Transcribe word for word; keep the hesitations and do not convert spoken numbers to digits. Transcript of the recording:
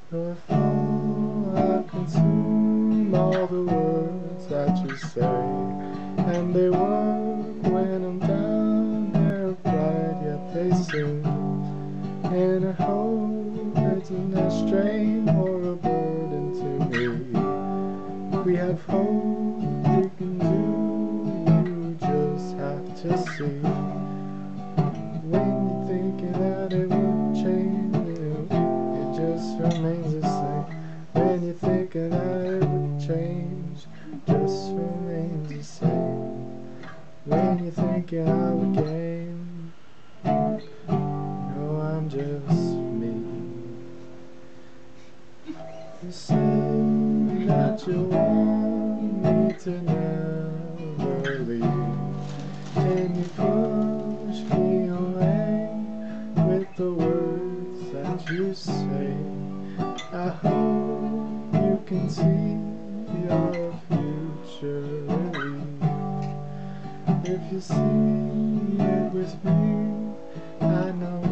If I consume all the words that you say, and they work when I'm down, they're bright yet they sing. And I hope it's not a strain or a burden to me. We have hope we can do, you just have to see. When you're thinking that it would change, it just remains the same. When you're thinking that it would change, just remains the same. When you're thinking I would gain, no, I'm just me. You say that you want me to never leave, and you push me away with the words that you say. I hope you can see your future relief. If you see it with me, I know